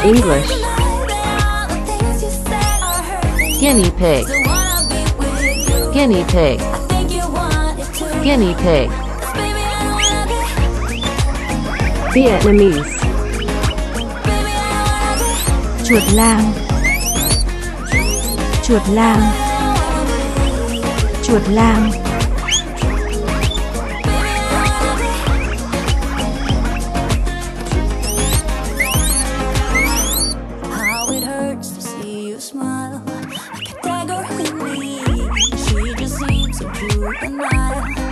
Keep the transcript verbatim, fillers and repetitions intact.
English. Guinea pig. Guinea pig. Guinea pig. Vietnamese. Chuột lang. Chuột lang. Chuột lang. How it hurts to see you smile like a dagger in me. She just seems so juvenile.